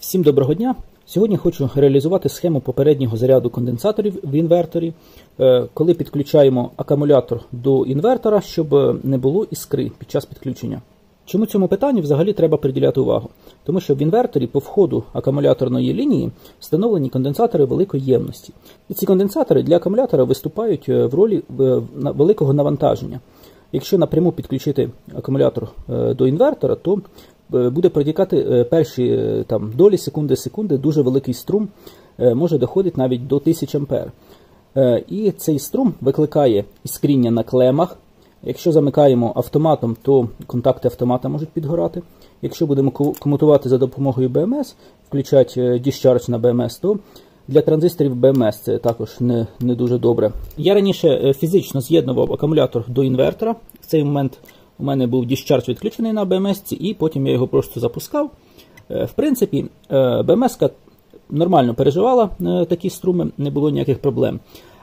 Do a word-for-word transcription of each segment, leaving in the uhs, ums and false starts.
Всім доброго дня! Сьогодні хочу реалізувати схему попереднього заряду конденсаторів в інверторі, коли підключаємо акумулятор до інвертора, щоб не було іскри під час підключення. Чому цьому питанню взагалі треба приділяти увагу? Тому що в інверторі по входу акумуляторної лінії встановлені конденсатори великої ємності. І ці конденсатори для акумулятора виступають в ролі великого навантаження. Якщо напряму підключити акумулятор до інвертора, то буде протікати перші там, долі секунди, секунди, дуже великий струм, може доходити навіть до тисячі ампер. І цей струм викликає іскріння на клемах. Якщо замикаємо автоматом, то контакти автомата можуть підгорати. Якщо будемо комутувати за допомогою бе ем ес, включати discharge на бе ем ес, то для транзисторів бе ем ес це також не, не дуже добре. Я раніше фізично з'єднував акумулятор до інвертора. В цей момент у мене був discharge відключений на бе ем ес, і потім я його просто запускав. В принципі, бе ем ес нормально переживала такі струми, не було ніяких проблем.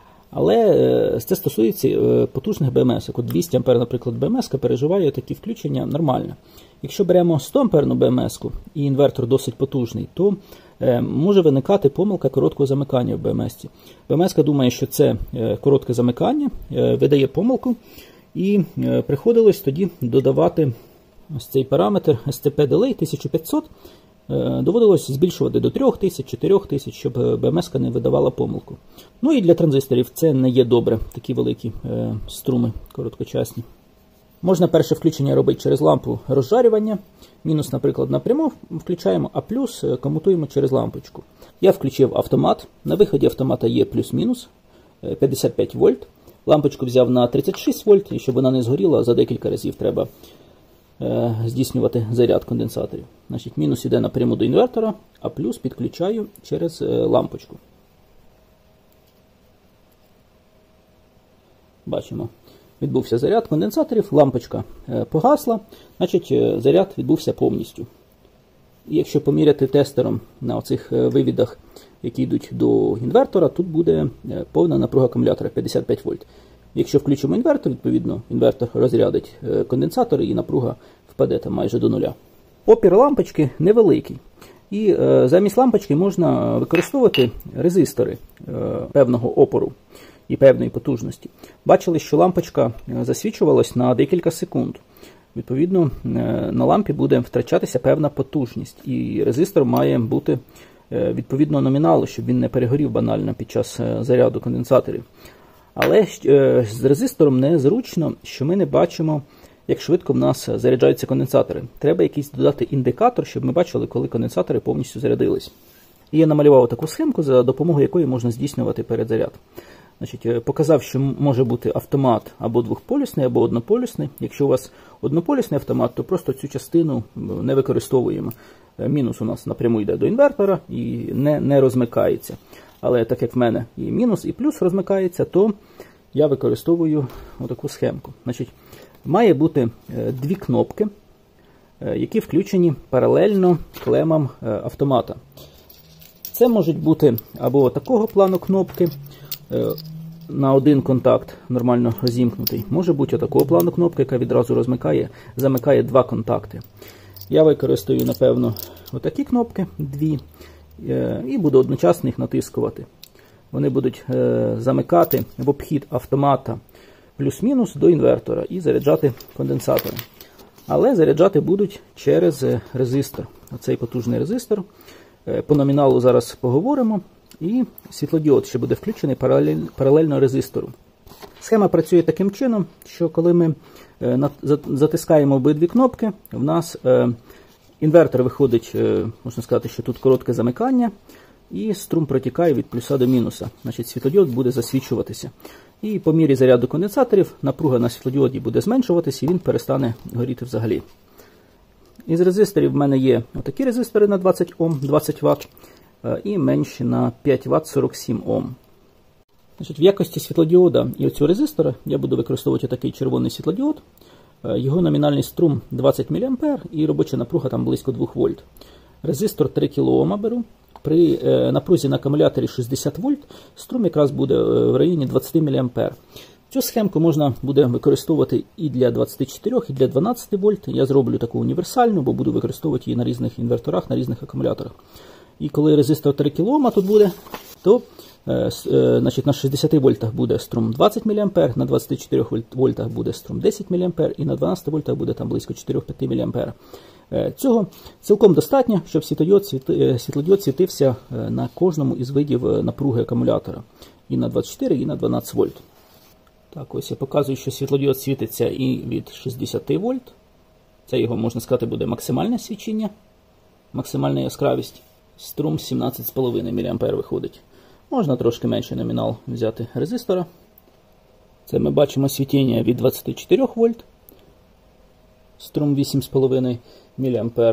Але це стосується потужних бе ем ес. От двісті ампер, наприклад, бе ем ес переживає такі включення нормально. Якщо беремо сто амперну бе ем ес і інвертор досить потужний, то може виникати помилка короткого замикання в бе ем ес. бе ем ес думає, що це коротке замикання, видає помилку, і приходилось тоді додавати ось цей параметр ес те пі Delay тисяча п'ятсот. Доводилось збільшувати до трьох тисяч, чотирьох тисяч, щоб бе ем ес не видавала помилку. Ну і для транзисторів це не є добре, такі великі е, струми короткочасні. Можна перше включення робити через лампу розжарювання. Мінус, наприклад, напряму включаємо, а плюс комутуємо через лампочку. Я включив автомат. На виході автомата є плюс-мінус п'ятдесят п'ять вольт. Лампочку взяв на тридцять шість вольт, і щоб вона не згоріла, за декілька разів треба е, здійснювати заряд конденсаторів. Значить, мінус йде напряму до інвертора, а плюс підключаю через е, лампочку. Бачимо, відбувся заряд конденсаторів, лампочка е, погасла, значить е, заряд відбувся повністю. І якщо поміряти тестером на оцих е, вивідах, які йдуть до інвертора, тут буде е, повна напруга акумулятора п'ятдесят п'ять вольт. Якщо включимо інвертор, відповідно, інвертор розрядить е, конденсатори і напруга впаде там майже до нуля. Опір лампочки невеликий. І е, замість лампочки можна використовувати резистори е, певного опору і певної потужності. Бачили, що лампочка засвічувалась на декілька секунд. Відповідно, е, на лампі буде втрачатися певна потужність. І резистор має бути е, відповідно номіналу, щоб він не перегорів банально під час е, заряду конденсаторів. Але е, з резистором незручно, що ми не бачимо, як швидко в нас заряджаються конденсатори. Треба якийсь додати індикатор, щоб ми бачили, коли конденсатори повністю зарядились. І я намалював таку схемку, за допомогою якої можна здійснювати передзаряд. Значить, показав, що може бути автомат або двохполюсний, або однополюсний. Якщо у вас однополюсний автомат, то просто цю частину не використовуємо. Мінус у нас напряму йде до інвертора і не, не розмикається. Але так як в мене і мінус, і плюс розмикається, то я використовую отаку схемку. Значить, має бути дві кнопки, які включені паралельно клемам автомата. Це можуть бути або такого плану кнопки, на один контакт нормально розімкнутий. Може бути отакого плану кнопка, яка відразу розмикає, замикає два контакти. Я використаю, напевно, отакі кнопки, дві, і буду одночасно їх натискувати. Вони будуть замикати в обхід автомата плюс-мінус до інвертора і заряджати конденсатори. Але заряджати будуть через резистор. Оцей потужний резистор. По номіналу зараз поговоримо. І світлодіод ще буде включений паралельно резистору. Схема працює таким чином, що коли ми затискаємо обидві кнопки, в нас інвертор виходить, можна сказати, що тут коротке замикання, і струм протікає від плюса до мінуса. Значить, світлодіод буде засвічуватися. І по мірі заряду конденсаторів напруга на світлодіоді буде зменшуватися, і він перестане горіти взагалі. Із резисторів в мене є отакі резистори на двадцять Ом, двадцять Вт, і менші на п'ять Вт, сорок сім Ом. Значить, в якості світлодіода і оцього резистора я буду використовувати такий червоний світлодіод. Його номінальний струм двадцять міліампер і робоча напруга там близько двох вольт. Резистор три кілоома беру. При напрузі на акумуляторі шістдесят вольт струм якраз буде в районі двадцять міліампер. Цю схемку можна буде використовувати і для двадцяти чотирьох, і для дванадцяти вольт. Я зроблю таку універсальну, бо буду використовувати її на різних інверторах, на різних акумуляторах. І коли резистор три кілоома тут буде, то е, е, значить, на шістдесяти вольтах буде струм двадцять міліампер, на двадцяти чотирьох вольтах буде струм десять міліампер, і на дванадцяти вольтах буде там близько чотири-п'ять міліампер. Е, цього цілком достатньо, щоб світлодіод, світи, світлодіод світився на кожному із видів напруги акумулятора. І на двадцять чотири, і на дванадцять вольт. Так, ось я показую, що світлодіод світиться і від шістдесяти вольт. Це його, можна сказати, буде максимальне свічення, максимальна яскравість. Струм сімнадцять цілих п'ять десятих міліампер виходить. Можна трошки менший номінал взяти резистора. Це ми бачимо світіння від двадцяти чотирьох вольт. Струм вісім цілих п'ять десятих міліампер.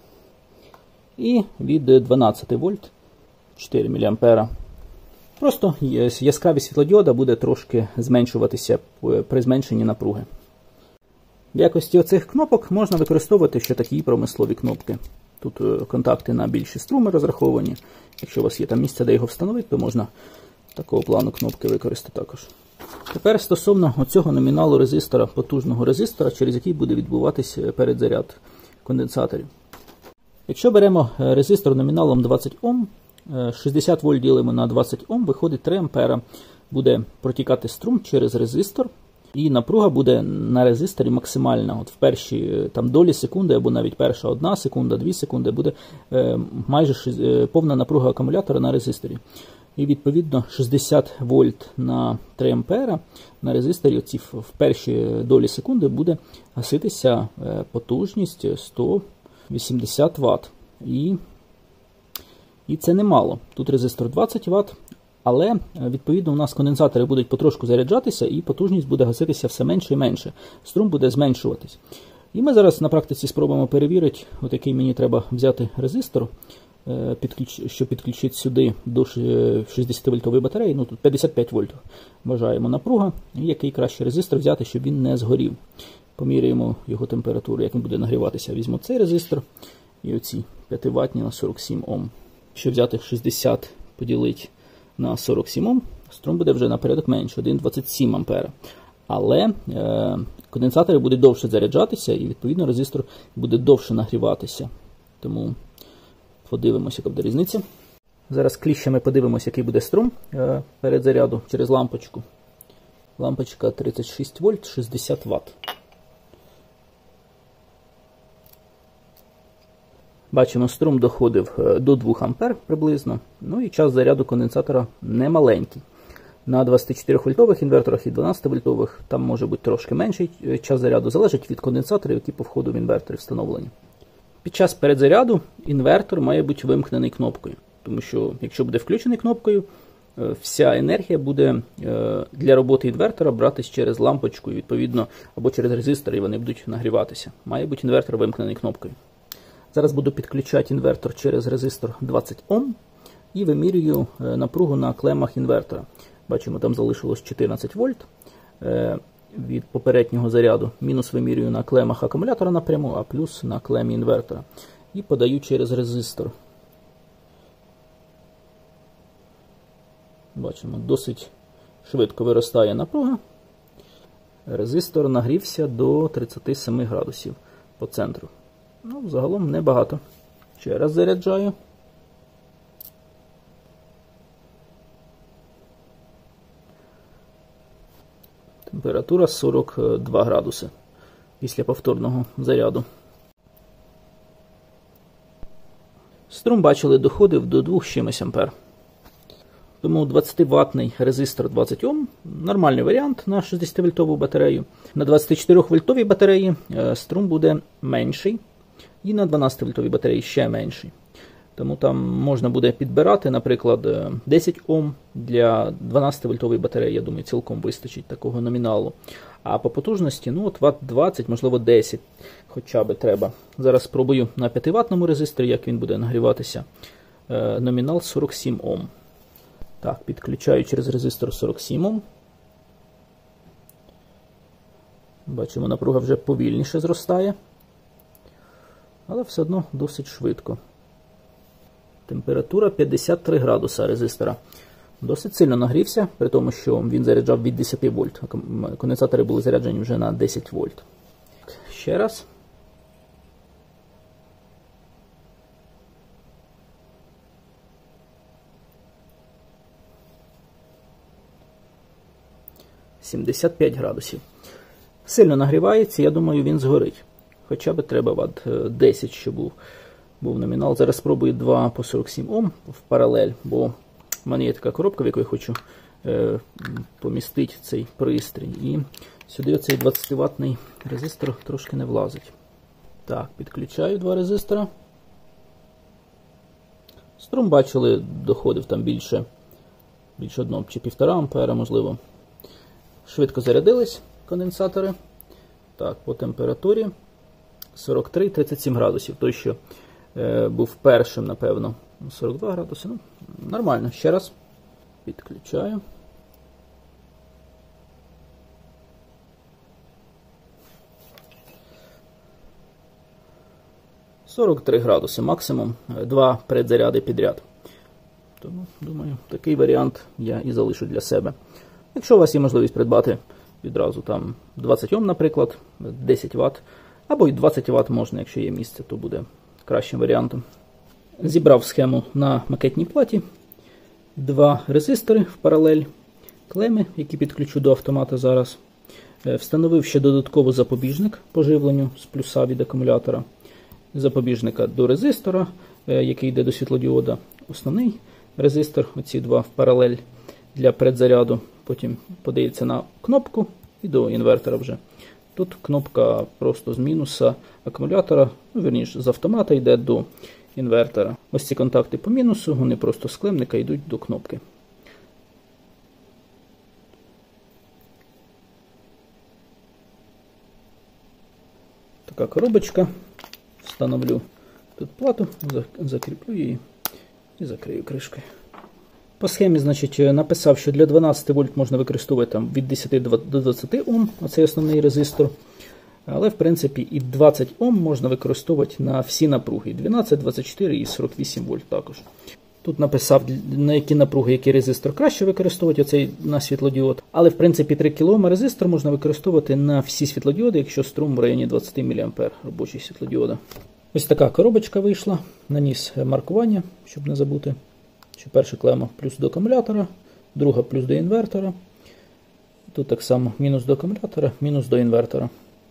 І від дванадцяти вольт чотири міліампера. Просто яскравість світлодіода буде трошки зменшуватися при зменшенні напруги. В якості оцих кнопок можна використовувати ще такі промислові кнопки. Тут контакти на більші струми розраховані. Якщо у вас є там місце, де його встановити, то можна такого плану кнопки використати також. Тепер стосовно оцього номіналу резистора, потужного резистора, через який буде відбуватися передзаряд конденсаторів. Якщо беремо резистор номіналом двадцять Ом, шістдесят вольт ділимо на двадцять Ом, виходить три ампера. Буде протікати струм через резистор, і напруга буде на резисторі максимальна. От в перші там, долі секунди, або навіть перша одна секунда, дві секунди, буде е, майже е, повна напруга акумулятора на резисторі. І відповідно шістдесят вольт на три ампера на резисторі оці, в перші долі секунди буде гаситися е, потужність сто вісімдесят ватт. І І це немало. Тут резистор двадцять ватт, але, відповідно, у нас конденсатори будуть потрошку заряджатися, і потужність буде гаситися все менше і менше. Струм буде зменшуватись. І ми зараз на практиці спробуємо перевірити, от який мені треба взяти резистор, щоб підключити сюди до шістдесятивольтової батареї. Ну, тут п'ятдесят п'ять вольт вважаємо напруга. І який краще резистор взяти, щоб він не згорів. Поміряємо його температуру, як він буде нагріватися. Візьму цей резистор і оці п'ятиватні на сорок сім Ом. Якщо взяти шістдесят поділити на сорок сім Ом, струм буде вже на порядок менше, один цілих двадцять сім ампера. Але е, конденсатори будуть довше заряджатися, і відповідно резистор буде довше нагріватися. Тому подивимося, яка буде різниця. Зараз кліщами подивимося, який буде струм е, перед заряду через лампочку. Лампочка тридцять шість вольт, шістдесят ватт. Бачимо, струм доходив до двох ампер приблизно, ну і час заряду конденсатора немаленький. На двадцятичотирьохвольтових інверторах і дванадцятивольтових там може бути трошки менший час заряду, залежить від конденсаторів, які по входу в інвертор встановлені. Під час передзаряду інвертор має бути вимкнений кнопкою, тому що якщо буде включений кнопкою, вся енергія буде для роботи інвертора братись через лампочку, і відповідно, або через резистор, і вони будуть нагріватися. Має бути інвертор вимкнений кнопкою. Зараз буду підключати інвертор через резистор двадцять Ом і вимірюю напругу на клемах інвертора. Бачимо, там залишилось чотирнадцять вольт від попереднього заряду. Мінус вимірюю на клемах акумулятора напряму, а плюс на клемі інвертора. І подаю через резистор. Бачимо, досить швидко виростає напруга. Резистор нагрівся до тридцяти семи градусів по центру. Ну, загалом небагато. Ще раз заряджаю. Температура сорок два градуси після повторного заряду. Струм, бачили, доходив до двох з чимось ампер. Тому двадцятиватний резистор двадцять Ом – нормальний варіант на шістдесятивольтову батарею. На двадцятичотирьохвольтовій батареї струм буде менший. І на дванадцятивольтовій батареї ще менший. Тому там можна буде підбирати, наприклад, десять Ом для дванадцятивольтової батареї, я думаю, цілком вистачить такого номіналу. А по потужності, ну, от ватт двадцять, можливо, десять хоча б треба. Зараз спробую на п'ятиватному резисторі, як він буде нагріватися. Номінал сорок сім Ом. Так, підключаю через резистор сорок сім Ом. Бачимо, напруга вже повільніше зростає. Але все одно досить швидко. Температура п'ятдесят три градуса резистора Досить сильно нагрівся, при тому, що він заряджав від десяти вольт, а конденсатори були заряджені вже на десять вольт. Ще раз. сімдесят п'ять градусів. Сильно нагрівається, я думаю, він згорить. Хоча б треба ватт десять, щоб був, був номінал. Зараз спробую два по сорок сім Ом в паралель, бо в мене є така коробка, в яку я хочу е, помістити цей пристрій. І сюди оцей двадцятиваттний резистор трошки не влазить. Так, підключаю два резистора. Струм, бачили, доходив там більше, більше одного чи півтора ампера, можливо. Швидко зарядились конденсатори. Так, по температурі сорок три - тридцять сім градусів. Той, що е, був першим, напевно, сорок два градуси. Ну, нормально. Ще раз підключаю. сорок три градуси максимум. Два предзаряди підряд. Тому, думаю, такий варіант я і залишу для себе. Якщо у вас є можливість придбати відразу там двадцять Ом, наприклад, десять ватт, або й двадцять ватт можна, якщо є місце, то буде кращим варіантом. Зібрав схему на макетній платі, два резистори в паралель, клеми, які підключу до автомата зараз. Встановив ще додатково запобіжник по живленню з плюса від акумулятора, запобіжника до резистора, який йде до світлодіода, основний резистор, оці два в паралель для предзаряду. Потім подається на кнопку і до інвертора вже. Тут кнопка просто з мінуса акумулятора, ну, вірніше, з автомата йде до інвертора. Ось ці контакти по мінусу, вони просто з клемника йдуть до кнопки. Така коробочка. Встановлю тут плату, закріплю її і закрию кришкою. По схемі, значить, написав, що для дванадцяти вольт можна використовувати там, від десяти до двадцяти Ом, оцей основний резистор. Але, в принципі, і двадцять Ом можна використовувати на всі напруги. дванадцять, двадцять чотири і сорок вісім вольт також. Тут написав, на які напруги, який резистор краще використовувати, оцей на світлодіод. Але, в принципі, три кілоома резистор можна використовувати на всі світлодіоди, якщо струм в районі двадцять міліампер робочий світлодіода. Ось така коробочка вийшла. Наніс маркування, щоб не забути. Що перша клема плюс до акумулятора, друга плюс до інвертора. Тут так само мінус до акумулятора, мінус до інвертора.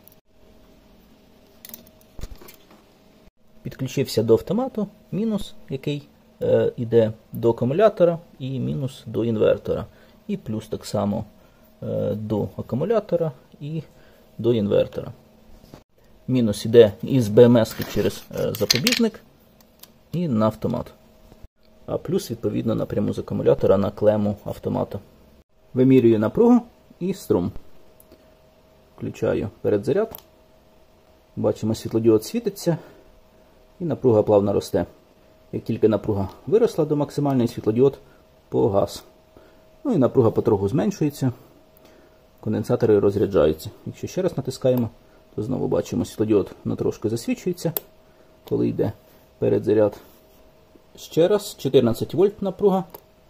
Підключився до автомату, мінус, який е, йде до акумулятора, і мінус до інвертора. І плюс так само е, до акумулятора і до інвертора. Мінус йде із бе ем ес через е, запобіжник і на автомат. А плюс, відповідно, напряму з акумулятора на клему автомата. Вимірюю напругу і струм. Включаю передзаряд. Бачимо, світлодіод світиться. І напруга плавно росте. Як тільки напруга виросла до максимальної, світлодіод погас. Ну і напруга потроху зменшується. Конденсатори розряджаються. Якщо ще раз натискаємо, то знову бачимо, світлодіод на трошки засвічується, коли йде передзаряд. Ще раз, чотирнадцять вольт напруга.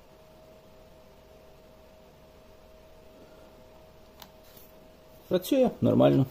Працює нормально.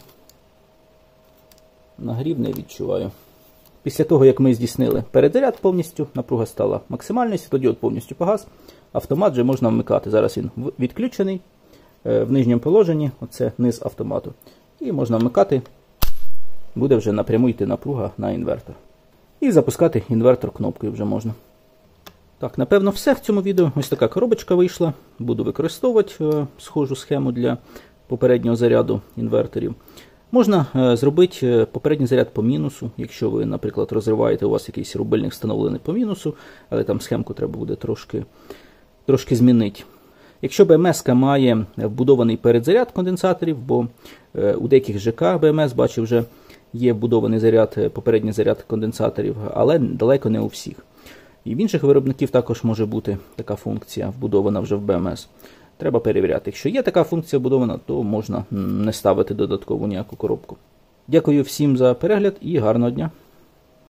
Нагрів не відчуваю. Після того, як ми здійснили передзаряд повністю, напруга стала максимальною, світлодіод повністю погас. Автомат вже можна вмикати. Зараз він відключений в нижньому положенні, оце низ автомату. І можна вмикати, буде вже напряму йти напруга на інвертор. І запускати інвертор кнопкою вже можна. Так, напевно, все в цьому відео. Ось така коробочка вийшла. Буду використовувати е, схожу схему для попереднього заряду інверторів. Можна е, зробити попередній заряд по мінусу, якщо ви, наприклад, розриваєте, у вас якийсь рубильник встановлений по мінусу, але там схемку треба буде трошки, трошки змінити. Якщо бе ем ес-ка має вбудований передзаряд конденсаторів, бо е, у деяких ЖК бе ем ес, бачив, вже є вбудований заряд, попередній заряд конденсаторів, але далеко не у всіх. І в інших виробників також може бути така функція вбудована вже в бе ем ес. Треба перевіряти. Якщо є така функція вбудована, то можна не ставити додаткову ніяку коробку. Дякую всім за перегляд і гарного дня!